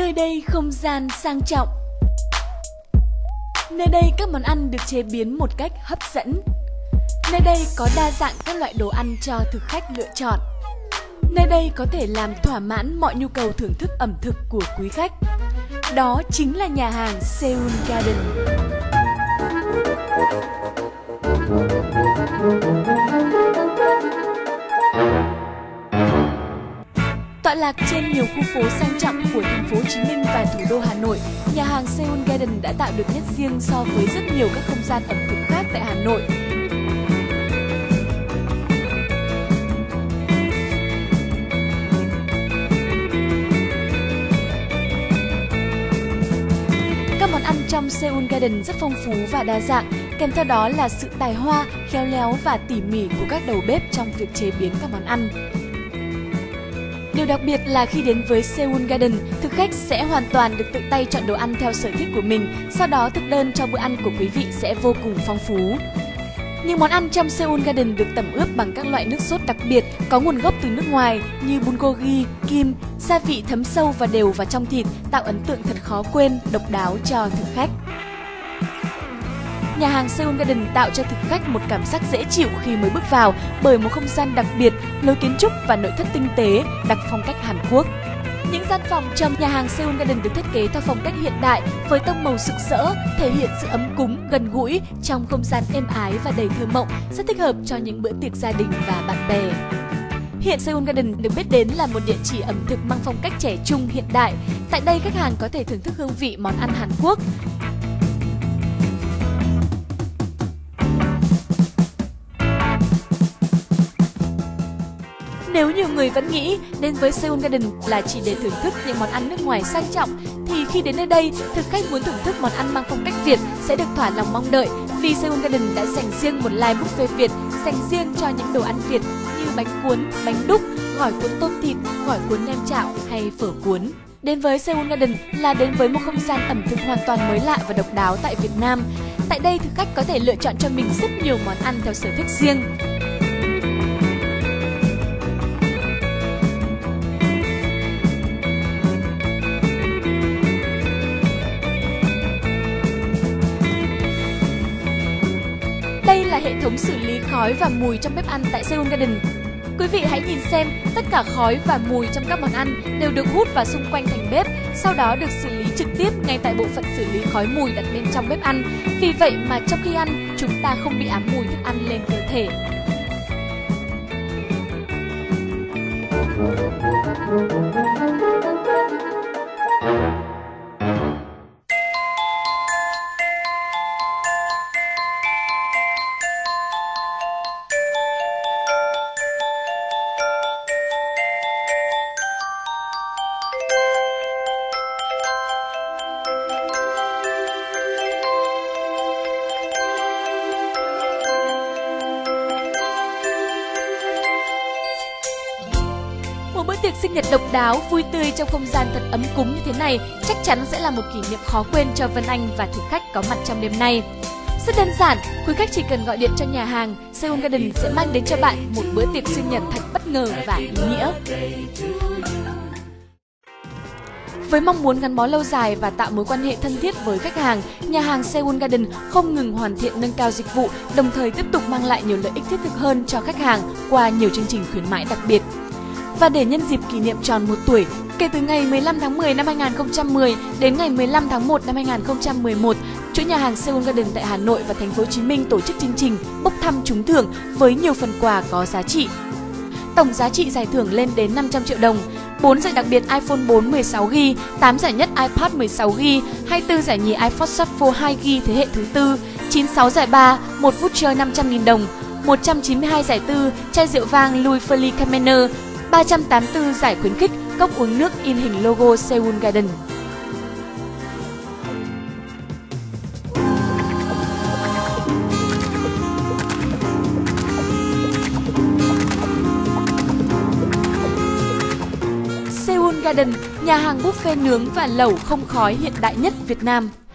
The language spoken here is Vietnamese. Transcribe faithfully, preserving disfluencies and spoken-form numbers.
Nơi đây không gian sang trọng. Nơi đây các món ăn được chế biến một cách hấp dẫn. Nơi đây có đa dạng các loại đồ ăn cho thực khách lựa chọn. Nơi đây có thể làm thỏa mãn mọi nhu cầu thưởng thức ẩm thực của quý khách. Đó chính là nhà hàng Seoul Garden. Tọa lạc trên nhiều khu phố sang trọng của thành phố Hồ Chí Minh và thủ đô Hà Nội, nhà hàng Seoul Garden đã tạo được nét riêng so với rất nhiều các không gian ẩm thực khác tại Hà Nội. Các món ăn trong Seoul Garden rất phong phú và đa dạng, kèm theo đó là sự tài hoa, khéo léo và tỉ mỉ của các đầu bếp trong việc chế biến các món ăn. Điều đặc biệt là khi đến với Seoul Garden, thực khách sẽ hoàn toàn được tự tay chọn đồ ăn theo sở thích của mình, sau đó thực đơn cho bữa ăn của quý vị sẽ vô cùng phong phú. Những món ăn trong Seoul Garden được tẩm ướp bằng các loại nước sốt đặc biệt có nguồn gốc từ nước ngoài như bulgogi, kim, gia vị thấm sâu và đều vào trong thịt, tạo ấn tượng thật khó quên, độc đáo cho thực khách. Nhà hàng Seoul Garden tạo cho thực khách một cảm giác dễ chịu khi mới bước vào bởi một không gian đặc biệt, lối kiến trúc và nội thất tinh tế, đặc phong cách Hàn Quốc. Những gian phòng trong nhà hàng Seoul Garden được thiết kế theo phong cách hiện đại với tông màu rực rỡ, thể hiện sự ấm cúng, gần gũi trong không gian êm ái và đầy thơ mộng, rất thích hợp cho những bữa tiệc gia đình và bạn bè. Hiện Seoul Garden được biết đến là một địa chỉ ẩm thực mang phong cách trẻ trung hiện đại. Tại đây khách hàng có thể thưởng thức hương vị món ăn Hàn Quốc. Nếu nhiều người vẫn nghĩ đến với Seoul Garden là chỉ để thưởng thức những món ăn nước ngoài sang trọng, thì khi đến nơi đây, thực khách muốn thưởng thức món ăn mang phong cách Việt sẽ được thỏa lòng mong đợi vì Seoul Garden đã dành riêng một line buffet Việt dành riêng cho những đồ ăn Việt như bánh cuốn, bánh đúc, gỏi cuốn tôm thịt, gỏi cuốn nem chạo hay phở cuốn. Đến với Seoul Garden là đến với một không gian ẩm thực hoàn toàn mới lạ và độc đáo tại Việt Nam. Tại đây, thực khách có thể lựa chọn cho mình rất nhiều món ăn theo sở thích riêng. Đây là hệ thống xử lý khói và mùi trong bếp ăn tại Seoul Garden. Quý vị hãy nhìn xem, tất cả khói và mùi trong các món ăn đều được hút vào xung quanh thành bếp, sau đó được xử lý trực tiếp ngay tại bộ phận xử lý khói mùi đặt bên trong bếp ăn. Vì vậy mà trong khi ăn, chúng ta không bị ám mùi thức ăn lên cơ thể. Một bữa tiệc sinh nhật độc đáo, vui tươi trong không gian thật ấm cúng như thế này chắc chắn sẽ là một kỷ niệm khó quên cho Vân Anh và thực khách có mặt trong đêm nay. Rất đơn giản, quý khách chỉ cần gọi điện cho nhà hàng, Seoul Garden sẽ mang đến cho bạn một bữa tiệc sinh nhật thật bất ngờ và ý nghĩa. Với mong muốn gắn bó lâu dài và tạo mối quan hệ thân thiết với khách hàng, nhà hàng Seoul Garden không ngừng hoàn thiện nâng cao dịch vụ, đồng thời tiếp tục mang lại nhiều lợi ích thiết thực hơn cho khách hàng qua nhiều chương trình khuyến mãi đặc biệt. Và để nhân dịp kỷ niệm tròn một tuổi, kể từ ngày mười lăm tháng mười năm hai nghìn không trăm mười đến ngày mười lăm tháng một năm hai nghìn không trăm mười một, chuỗi nhà hàng Seoul Garden tại Hà Nội và thành phố Hồ Chí Minh tổ chức chương trình bốc thăm trúng thưởng với nhiều phần quà có giá trị. Tổng giá trị giải thưởng lên đến năm trăm triệu đồng, bốn giải đặc biệt iPhone bốn mười sáu gi ga bai, tám giải nhất iPad mười sáu gi ga bai, hai mươi tư giải nhì iPhone Shuffle hai gi ga bai thế hệ thứ tư, chín mươi sáu giải ba, một voucher năm trăm nghìn đồng, một trăm chín mươi hai giải tư, chai rượu vang Louis Philippe Camener, ba trăm tám mươi tư giải khuyến khích, cốc uống nước in hình logo Seoul Garden. Seoul Garden, nhà hàng buffet nướng và lẩu không khói hiện đại nhất Việt Nam.